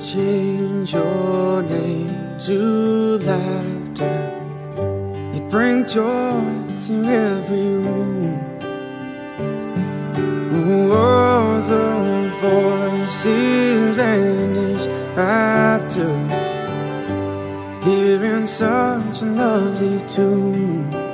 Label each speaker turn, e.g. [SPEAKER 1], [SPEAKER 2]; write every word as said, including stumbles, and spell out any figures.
[SPEAKER 1] change your name to laughter. You bring joy to every room. All the voices vanish after hearing such a lovely tune.